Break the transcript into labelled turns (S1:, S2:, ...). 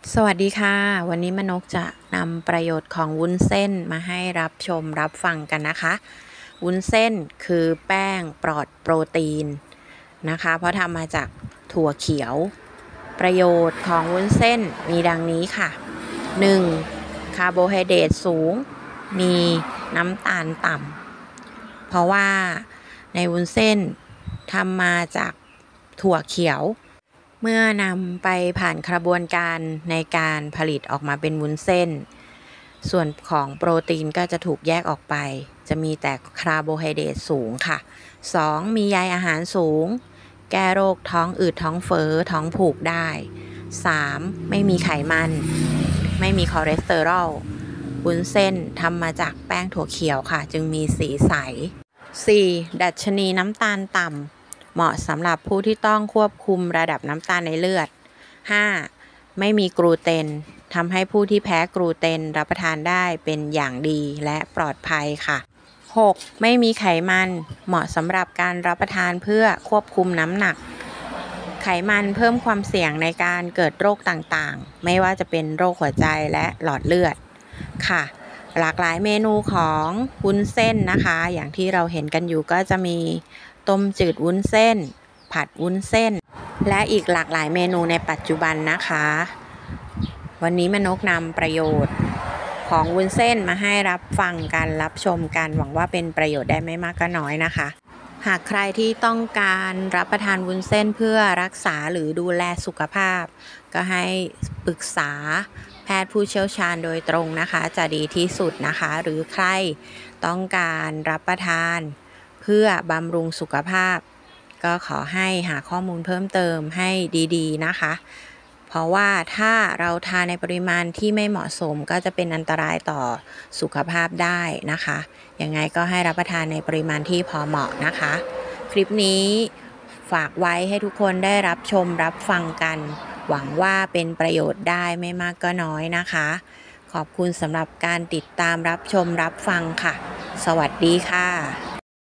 S1: สวัสดีค่ะวันนี้มนกจะนำประโยชน์ของวุ้นเส้นมาให้รับชมรับฟังกันนะคะวุ้นเส้นคือแป้งปลอดโปรตีนนะคะเพราะทำมาจากถั่วเขียวประโยชน์ของวุ้นเส้นมีดังนี้ค่ะ 1. คาร์โบไฮเดรตสูงมีน้ำตาลต่ำเพราะว่าในวุ้นเส้นทำมาจากถั่วเขียวเมื่อนำไปผ่านกระบวนการในการผลิตออกมาเป็นวุ้นเส้นส่วนของโปรตีนก็จะถูกแยกออกไปจะมีแต่คาร์โบไฮเดรตสูงค่ะ 2. มีใยอาหารสูงแก้โรคท้องอืดท้องเฟ้อท้องผูกได้ 3. ไม่มีไขมันไม่มีคอเลสเตอรอลวุ้นเส้นทำมาจากแป้งถั่วเขียวค่ะจึงมีสีใส 4. ดัชนีน้ำตาลต่ำเหมาะสำหรับผู้ที่ต้องควบคุมระดับน้ำตาลในเลือด 5. ไม่มีกลูเตนทำให้ผู้ที่แพ้กลูเตนรับประทานได้เป็นอย่างดีและปลอดภัยค่ะ 6. ไม่มีไขมันเหมาะสำหรับการรับประทานเพื่อควบคุมน้ำหนักไขมันเพิ่มความเสี่ยงในการเกิดโรคต่างๆไม่ว่าจะเป็นโรคหัวใจและหลอดเลือดค่ะหลากหลายเมนูของวุ้นเส้นนะคะอย่างที่เราเห็นกันอยู่ก็จะมีต้มจืดวุ้นเส้นผัดวุ้นเส้นและอีกหลากหลายเมนูในปัจจุบันนะคะวันนี้มนกนำประโยชน์ของวุ้นเส้นมาให้รับฟังกันรับชมกันหวังว่าเป็นประโยชน์ได้ไม่มากก็น้อยนะคะหากใครที่ต้องการรับประทานวุ้นเส้นเพื่อรักษาหรือดูแลสุขภาพก็ให้ปรึกษาแพทย์ผู้เชี่ยวชาญโดยตรงนะคะจะดีที่สุดนะคะหรือใครต้องการรับประทานเพื่อบำรุงสุขภาพก็ขอให้หาข้อมูลเพิ่มเติมให้ดีๆนะคะเพราะว่าถ้าเราทานในปริมาณที่ไม่เหมาะสมก็จะเป็นอันตรายต่อสุขภาพได้นะคะยังไงก็ให้รับประทานในปริมาณที่พอเหมาะนะคะคลิปนี้ฝากไว้ให้ทุกคนได้รับชมรับฟังกันหวังว่าเป็นประโยชน์ได้ไม่มากก็น้อยนะคะขอบคุณสำหรับการติดตามรับชมรับฟังค่ะสวัสดีค่ะ